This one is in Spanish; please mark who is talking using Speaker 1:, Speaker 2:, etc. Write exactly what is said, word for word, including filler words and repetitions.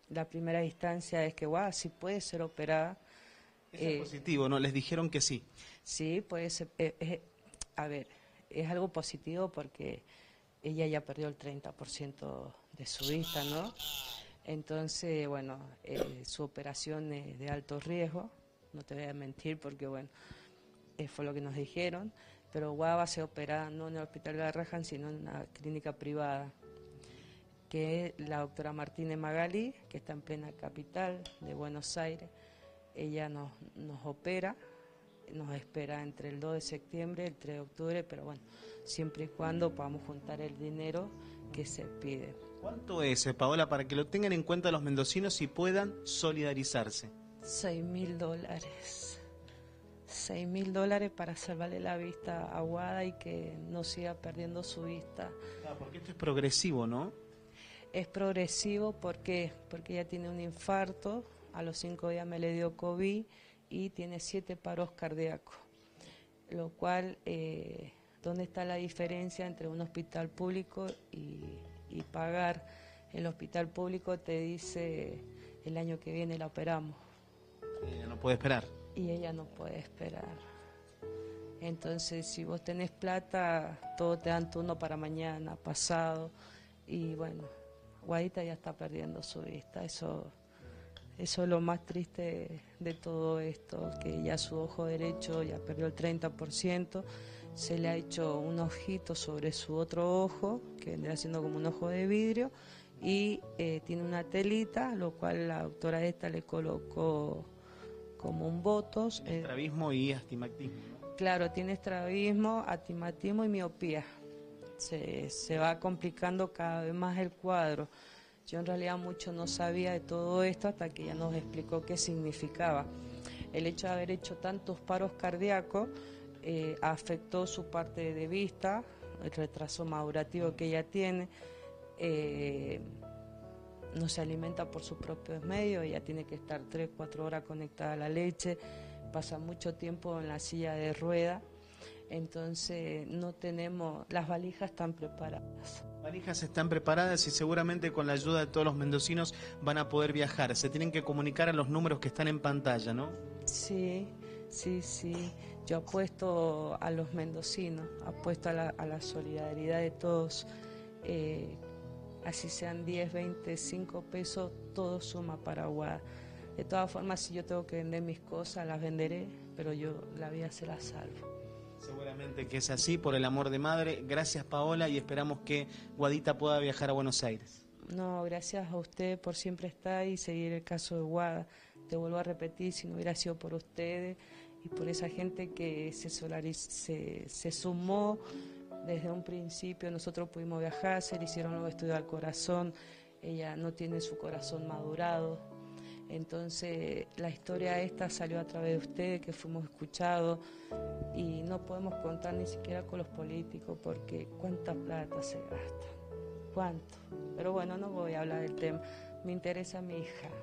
Speaker 1: la primera instancia es que Guada sí puede ser operada.
Speaker 2: Eso es
Speaker 1: eh,
Speaker 2: positivo, ¿no? Les dijeron que sí.
Speaker 1: sí, puede ser, eh, eh, a ver, es algo positivo porque ella ya perdió el treinta por ciento de su vista, ¿no? Entonces, bueno, eh, su operación es de alto riesgo, no te voy a mentir porque, bueno, eh, fue lo que nos dijeron, pero Guada va a ser operada no en el Hospital Garrahan, sino en una clínica privada, que es la doctora Martínez Magalí, que está en plena capital de Buenos Aires. Ella nos, nos opera, nos espera entre el dos de septiembre y el tres de octubre, pero bueno, siempre y cuando podamos juntar el dinero que se pide.
Speaker 2: ¿Cuánto es, eh, Paola, para que lo tengan en cuenta los mendocinos y puedan solidarizarse?
Speaker 1: Seis mil dólares. Seis mil dólares para salvarle la vista a Guada y que no siga perdiendo su vista.
Speaker 2: Ah, porque esto es progresivo, ¿no?
Speaker 1: Es progresivo porque porque ella tiene un infarto, a los cinco días me le dio COVID y tiene siete paros cardíacos, lo cual, eh, ¿dónde está la diferencia entre un hospital público y, y pagar? El hospital público te dice el año que viene la operamos.
Speaker 2: Ella no puede esperar.
Speaker 1: Y ella no puede esperar. Entonces, si vos tenés plata, todo te dan turno para mañana, pasado, y bueno, Guadita ya está perdiendo su vista. Eso, eso es lo más triste de todo esto, que ya su ojo derecho ya perdió el treinta por ciento, se le ha hecho un ojito sobre su otro ojo, que vendría siendo como un ojo de vidrio, y eh, tiene una telita, lo cual la doctora esta le colocó como un botox.
Speaker 2: Tiene estrabismo y astigmatismo, ¿no?
Speaker 1: Claro, tiene estrabismo, astigmatismo y miopía. Se, se va complicando cada vez más el cuadro. Yo en realidad mucho no sabía de todo esto hasta que ella nos explicó qué significaba. El hecho de haber hecho tantos paros cardíacos eh, afectó su parte de vista, el retraso madurativo que ella tiene. Eh, no se alimenta por sus propios medios, ella tiene que estar tres, cuatro horas conectada a la leche, pasa mucho tiempo en la silla de rueda, entonces no tenemos, las valijas están preparadas.
Speaker 2: Valijas están preparadas y seguramente con la ayuda de todos los mendocinos van a poder viajar. Se tienen que comunicar a los números que están en pantalla, ¿no?
Speaker 1: Sí, sí, sí. Yo apuesto a los mendocinos, apuesto a la, a la solidaridad de todos. Eh, así sean diez, veinte, cinco pesos, todo suma para Guada. De todas formas, si yo tengo que vender mis cosas, las venderé, pero yo la vida se la salvo.
Speaker 2: Seguramente que es así, por el amor de madre. Gracias, Paola, y esperamos que Guadita pueda viajar a Buenos Aires.
Speaker 1: No, gracias a usted por siempre estar y seguir el caso de Guada. Te vuelvo a repetir, si no hubiera sido por ustedes y por esa gente que se, solariz se, se sumó desde un principio, nosotros pudimos viajar, se le hicieron los estudios al corazón, ella no tiene su corazón madurado. Entonces la historia esta salió a través de ustedes, que fuimos escuchados, y no podemos contar ni siquiera con los políticos porque cuánta plata se gasta, cuánto. Pero bueno, no voy a hablar del tema, me interesa mi hija.